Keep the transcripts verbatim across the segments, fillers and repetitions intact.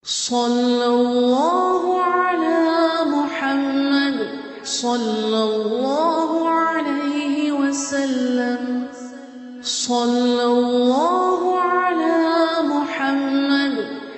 Sallallahu ala Muhammad sallallahu alayhi wa sallam. Sallallahu ala Muhammad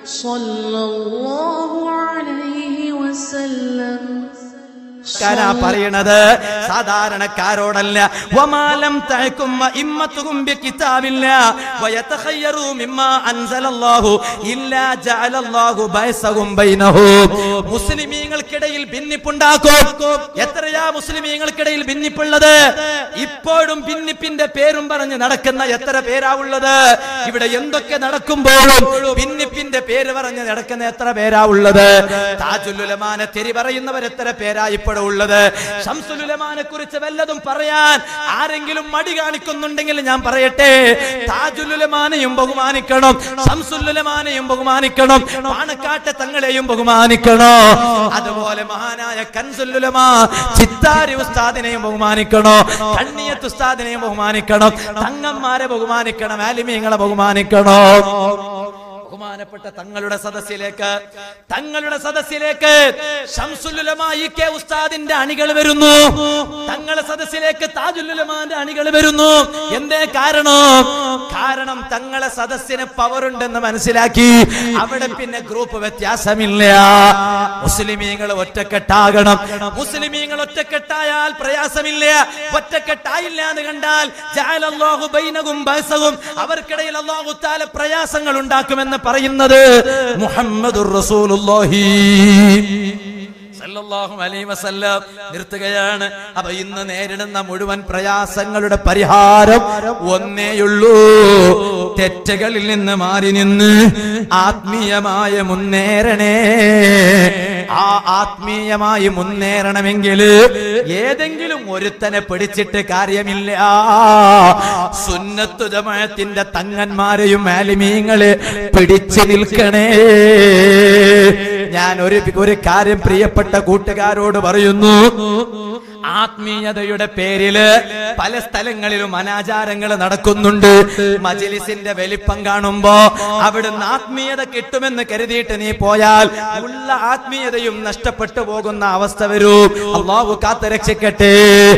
sallallahu alayhi wa sallam. കാരാ പറയണത് സാധാരണക്കാരോടല്ല. വമാലം തഅകും ഇമ്മത്തുകും ബികിതാബില്ല വയതഖയ്യറു മിമ്മാ അൻസലല്ലാഹു ഇല്ലാ ജഅലല്ലാഹു ബൈസഹും ബൈനഹും. മുസ്ലിമീങ്ങൾക്കിടയിൽ ഭിന്നിപ്പുണ്ടാക്കും. എത്രയാ മുസ്ലിമീങ്ങൾക്കിടയിൽ ഭിന്നിപ്പുള്ളത്? ഇപ്പോഴും ഭിന്നിപ്പിന്റെ പേരും പറഞ്ഞ് നടക്കുന്ന എത്ര പേരാ ഉള്ളത്? ഇവിടെ എന്തൊക്കെ നടക്കുമ്പോഴും ഭിന്നിപ്പിന്റെ പേര് പറഞ്ഞ് നടക്കുന്ന എത്ര പേരാ ഉള്ളത്? താജുൽ ഉലമാനെ തെറി പറയുന്നവർ എത്ര പേരാ ഇപ്പോൾ ഉള്ളത്? ശംസുൽ ഉലമാനെ കുറിച്ച് വല്ലതും പറയാൻ ആരെങ്കിലും മടി കാണിക്കുന്നുണ്ടെങ്കിൽ ഞാൻ പറയട്ടെ, താജുൽ ഉലമാനെയും ബഹുമാനിക്കണം, ശംസുൽ ഉലമാനെയും ബഹുമാനിക്കണം, പാണക്കാട്ടെ തങ്ങളെയും ബഹുമാനിക്കണം. അതുപോലെ മഹാനായ കൻസുൽ ഉലമാ ചിത്താരി ഉസ്താദിനെയും ബഹുമാനിക്കണം, കണ്ണിയത്ത് ഉസ്താദിനെയും ബഹുമാനിക്കണം, തങ്ങന്മാരെ ബഹുമാനിക്കണം, ആലിമീങ്ങളെ ബഹുമാനിക്കണം. ബഹുമാനപ്പെട്ട തങ്ങളുടെ സദസ്സിലേക്ക് തങ്ങളുടെ സദസ്സിലേക്ക് ശംസുൽ ഉലമാ ഇ കെ ഉസ്താദിന്റെ അണികൾ വരുന്നു. തങ്ങളുടെ സദസ്സിലേക്ക് താജുൽ ഉലമാന്റെ അണികൾ വരുന്നു. എന്തേ കാരണം? കാരണം തങ്ങളെ സദസ്സിന് പവറുണ്ടെന്ന് മനസ്സിലാക്കി അവിടെ പിന്നെ ഗ്രൂപ്പ് വ്യത്യാസമില്ല. മുസ്ലിമീങ്ങൾ ഒറ്റക്കെട്ടാകണം. മുസ്ലിമീങ്ങൾ ഒറ്റക്കെട്ടായാൽ പ്രയാസമില്ല. ഒറ്റക്കെട്ടായില്ല എന്ന് കണ്ടാൽ ജഅലല്ലാഹു ബൈനഹും ബഅസഹും, അവർക്കിടയിൽ അല്ലാഹു തആല പ്രയാസങ്ങൾ ഉണ്ടാക്കുമെന്ന് പറയുന്നത് മുഹമ്മദുർ റസൂലുള്ളാഹി സല്ലല്ലാഹു അലൈഹി വസല്ലം നിർത്തുകയാണ്. അപ്പൊ ഇന്ന് നേരിടുന്ന മുഴുവൻ പ്രയാസങ്ങളുടെ പരിഹാരം ഒന്നേയുള്ളൂ. തെറ്റുകളിൽ നിന്ന് മാറി നിന്ന് ആത്മീയമായ മുന്നേറണേ. ആ ആത്മീയമായി മുന്നേറണമെങ്കിൽ ഏതെങ്കിലും ഒരുത്തനെ പിടിച്ചിട്ട് കാര്യമില്ല. സുന്നത്ത് ജമാഅത്തിന്റെ തങ്ങന്മാരെയും ആലിമീങ്ങളെ പിടിച്ചു നിൽക്കണേ. ഞാൻ ഒരു ഒരു കാര്യം പ്രിയപ്പെട്ട കൂട്ടുകാരോട് പറയുന്നു. ആത്മീയതയുടെ പേരില് പല സ്ഥലങ്ങളിലും അനാചാരങ്ങൾ നടക്കുന്നുണ്ട്. മജ്ലിസിന്റെ വലിപ്പം കാണുമ്പോ അവിടുന്ന് ആത്മീയത കിട്ടുമെന്ന് കരുതിയിട്ട് നീ പോയാൽ ഉള്ള ആത്മീയതയും നഷ്ടപ്പെട്ടു പോകുന്ന അവസ്ഥ വരൂ. അല്ലാഹു കാത്ത് രക്ഷിക്കട്ടെ.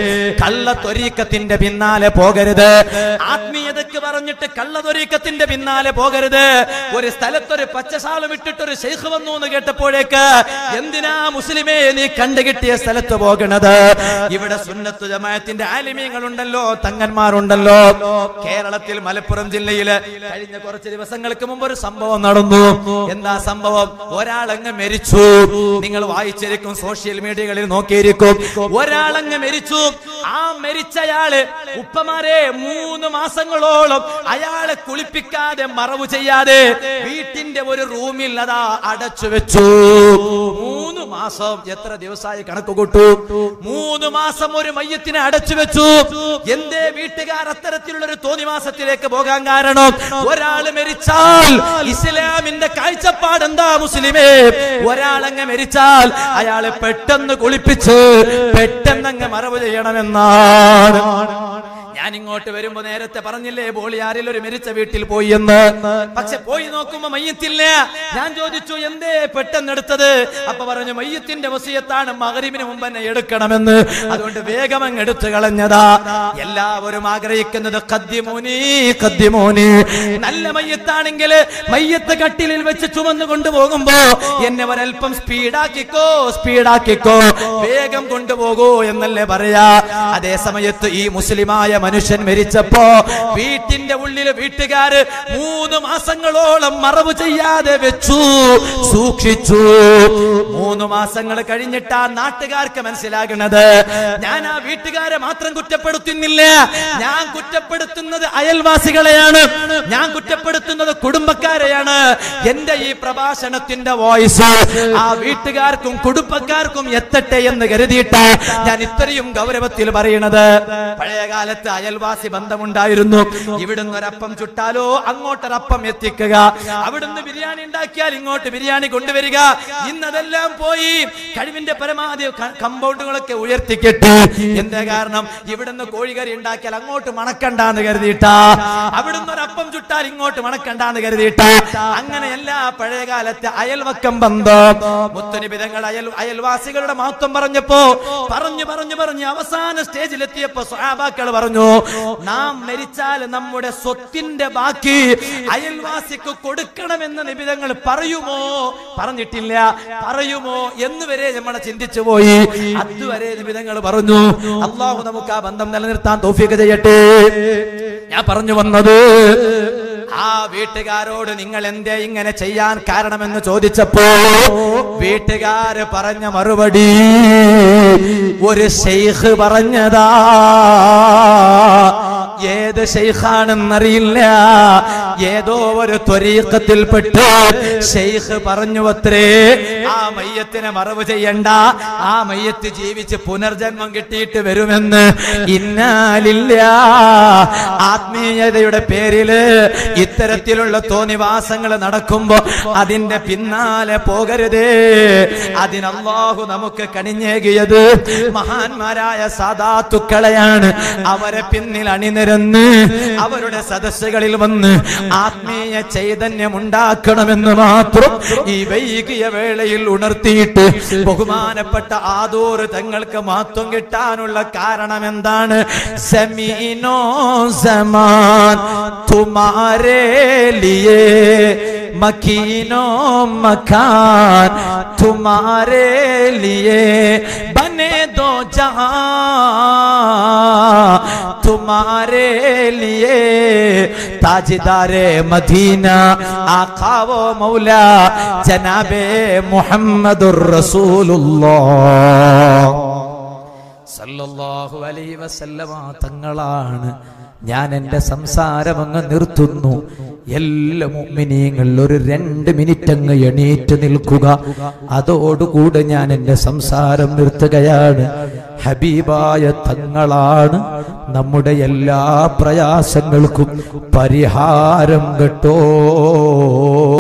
കള്ള ത്വരീഖത്തിന്റെ പിന്നാലെ പോകരുത്. ആത്മീയതക്ക് പറഞ്ഞിട്ട് കള്ള ത്വരീഖത്തിന്റെ പിന്നാലെ പോകരുത്. ഒരു സ്ഥലത്തൊരു പച്ചശാലം ഇട്ടിട്ടൊരു ശൈഖ് വന്നു എന്ന് കേട്ടപ്പോഴേക്ക് എന്തിനാ മുസ്ലിമേ നീ കണ്ടുകിട്ടിയ സ്ഥലത്ത് പോകണത്? ഇവിടെ സുന്നത്ത് ജമാഅത്തിന്റെ ആലിമീങ്ങൾ ഉണ്ടല്ലോ, തങ്ങന്മാരുണ്ടല്ലോ. കേരളത്തിൽ മലപ്പുറം ജില്ലയില് കഴിഞ്ഞ കുറച്ച് ദിവസങ്ങൾക്ക് മുമ്പ് ഒരു സംഭവം നടന്നു. എന്താ സംഭവം? ഒരാളങ്ങ് മരിച്ചു. നിങ്ങൾ വായിച്ചിരിക്കും, സോഷ്യൽ മീഡിയകളിൽ നോക്കിയിരിക്കും. ഒരാളങ്ങ് മരിച്ചു. ആ മരിച്ചയാള് ഉപ്പമാരെ മൂന്ന് മാസങ്ങളോളം അയാളെ കുളിപ്പിക്കാതെ മറവ് ചെയ്യാതെ വീട്ടിന്റെ ഒരു റൂമിൽ അതാ അടച്ചു വെച്ചു. മൂന്ന് മാസം. എത്ര ദിവസമായി കണക്ക് കൂട്ടു? മൂന്ന് മാസം ഒരു മയ്യത്തിനെ അടച്ചു വെച്ചു. എന്തേ വീട്ടുകാർ അത്തരത്തിലുള്ള ഒരു തോന്നിവാസത്തിലേക്ക് പോകാൻ കാരണം? ഒരാള് മരിച്ചാൽ ഇസ്ലാമിന്റെ കാഴ്ചപ്പാട് എന്താ മുസ്ലിമേ? ഒരാളങ്ങ് മരിച്ചാൽ അയാളെ പെട്ടെന്ന് കുളിപ്പിച്ച് പെട്ടെന്നങ്ങ് മറവ് ചെയ്യണമെന്നാണ്. ഞാൻ ഇങ്ങോട്ട് വരുമ്പോ നേരത്തെ പറഞ്ഞില്ലേ ബോളിയാറിൽ ഒരു മരിച്ച വീട്ടിൽ പോയി എന്ന്. പക്ഷെ പോയി നോക്കുമ്പോ മയ്യത്തില്ല. ഞാൻ ചോദിച്ചു എന്തേ പെട്ടെന്ന് എടുത്തത്? അപ്പൊ പറഞ്ഞു മയ്യത്തിന്റെ വസിയത്താണ്, മഗ്‌രിബിന് മുമ്പ് തന്നെ എടുക്കണമെന്ന്. അതുകൊണ്ട് വേഗം അങ്ങ് എടുത്തു കളഞ്ഞതാ. എല്ലാവരും ആഗ്രഹിക്കുന്നത് ഖദ്ദിമൂനി ഖദ്ദിമൂനി. നല്ല മയ്യത്താണെങ്കിൽ മയ്യത്ത് കട്ടിലിൽ വെച്ച് ചുമന്നു കൊണ്ടുപോകുമ്പോ എന്നെ ഒരൽപ്പം സ്പീഡാക്കിക്കോ സ്പീഡാക്കിക്കോ വേഗം കൊണ്ടുപോകൂ എന്നല്ലേ പറയാ. അതേ സമയത്ത് ഈ മുസ്ലിമായ മനുഷ്യൻ മരിച്ചപ്പോ വീട്ടിന്റെ ഉള്ളിൽ വീട്ടുകാര് മൂന്ന് മാസങ്ങളോളം മറവ് ചെയ്യാതെ വെച്ചു, സൂക്ഷിച്ചു. മൂന്ന് മാസങ്ങൾ കഴിഞ്ഞിട്ടാ നാട്ടുകാർക്ക് മനസ്സിലാകുന്നത്. ഞാൻ ആ വീട്ടുകാരെ മാത്രം കുറ്റപ്പെടുത്തുന്നില്ല, ഞാൻ കുറ്റപ്പെടുത്തുന്നത് അയൽവാസികളെയാണ്, ഞാൻ കുറ്റപ്പെടുത്തുന്നത് കുടുംബക്കാരെയാണ്. എന്റെ ഈ പ്രഭാഷണത്തിന്റെ വോയിസ് ആ വീട്ടുകാർക്കും കുടുംബക്കാർക്കും എത്തട്ടെ എന്ന് കരുതിയിട്ടാ ഞാൻ ഇത്രയും ഗൗരവത്തിൽ പറയുന്നത്. പഴയ കാലത്ത് അയൽവാസി ബന്ധമുണ്ടായിരുന്നു. ഇവിടുന്ന് ഒരപ്പം ചുട്ടാലോ അങ്ങോട്ടൊരപ്പം എത്തിക്കുക, അവിടുന്ന് ബിരിയാണി ഉണ്ടാക്കിയാൽ ഇങ്ങോട്ട് ബിരിയാണി കൊണ്ടുവരിക. ഇന്നതെല്ലാം പോയി. കഴിവിന്റെ പരമാവധി കമ്പൗണ്ടുകളൊക്കെ ഉയർത്തിക്കെട്ടി. എന്താ കാരണം? ഇവിടുന്ന് കോഴിക്കറി ഉണ്ടാക്കിയാൽ അങ്ങോട്ട് മണക്കണ്ടാന്ന് കരുതിയിട്ടാ, അവിടുന്ന് ഒരപ്പം ചുട്ടാൽ ഇങ്ങോട്ട് മണക്കണ്ടാന്ന് കരുതിയിട്ടാ. അങ്ങനെ എല്ലാ പഴയകാലത്തെ അയൽവക്കം ബന്ധം. മുത്തുനബി തങ്ങൾ അയൽ അയൽവാസികളുടെ മഹത്വം പറഞ്ഞപ്പോ പറഞ്ഞു പറഞ്ഞു പറഞ്ഞു അവസാന സ്റ്റേജിലെത്തിയപ്പോ സ്വഹാബാക്കൾ പറഞ്ഞു, നാം മരിച്ചാൽ നമ്മുടെ സ്വത്തിന്റെ ബാക്കി അയൽവാസിക്ക് കൊടുക്കണമെന്ന് നബി തങ്ങൾ പറയുമോ? പറഞ്ഞിട്ടില്ല. പറയുമോ എന്ന് വരെ നമ്മളെ ചിന്തിച്ചു പോയി. അതുവരെ നബി തങ്ങൾ പറഞ്ഞു. അല്ലാഹു നമുക്ക് ആ ബന്ധം നിലനിർത്താൻ തൗഫീഖ് ചെയ്യട്ടെ. ഞാൻ പറഞ്ഞു വന്നത്, ആ വീട്ടുകാരോട് നിങ്ങൾ എന്തേ ഇങ്ങനെ ചെയ്യാൻ കാരണമെന്ന് ചോദിച്ചപ്പോ വീട്ടുകാര് പറഞ്ഞ മറുപടി ഒരു ശൈഖ് പറഞ്ഞതാ. ഏത് ശൈഖാണെന്നറിയില്ല, ഏതോ ഒരു ത്വരീഖത്തിൽപ്പെട്ട് ശൈഖ് പറഞ്ഞു അത്രേ, ആ മയ്യത്തിനെ മറവ് ചെയ്യണ്ട, ആ മയ്യത്ത് ജീവിച്ച് പുനർജന്മം കിട്ടിയിട്ട് വരുമെന്ന്. ഇന്നാലില്ല. ആത്മീയതയുടെ പേരില് ഇത്തരത്തിലുള്ള തോന്നിവാസങ്ങൾ നടക്കുമ്പോ അതിന്റെ പിന്നാലെ പോകരുതേ. അതിന് അല്ലാഹു നമുക്ക് കനിഞ്ഞേകിയത് മഹാന്മാരായ സാദാത്തുക്കളെയാണ്. അവരെ പിന്നിൽ അണിനിരന്ന് അവരുടെ സദസ്സുകളിൽ വന്ന് ആത്മീയ ചൈതന്യം ഉണ്ടാക്കണമെന്ന് മാത്രം ഈ വൈകിയ വേളയിൽ ഉണർത്തിയിട്ട് ബഹുമാനപ്പെട്ട ആദൂർ തങ്ങൾക്ക് മഹത്വം കിട്ടാനുള്ള കാരണം എന്താണ്? സമീനോ സമാൻ തുമാരേ ലിയേ മക്കീനോ മക്കാൻ തുമാരേ ലിയേ ബനെ ദോ ജഹാൻ തുമാരേ ലിയേ താജ്ദാരെ മദീന ആഖാവോ മൗലാ ജനാബേ മുഹമ്മദുർ റസൂലുള്ളാഹ് സല്ലല്ലാഹു അലൈഹി വസല്ലമ തങ്ങളാണ്. ഞാൻ എന്റെ സംസാരം അങ്ങ് നിർത്തുന്നു. എല്ലാ മുഅ്മിനീങ്ങൾ ഒരു രണ്ട് മിനിറ്റ് അങ്ങ് എണീറ്റ് നിൽക്കുക. അതോടുകൂടെ ഞാൻ എന്റെ സംസാരം നിർത്തുകയാണ്. ഹബീബായ തങ്ങളാണ് നമ്മുടെ എല്ലാ പ്രയാസങ്ങൾക്കും പരിഹാരം കേട്ടോ.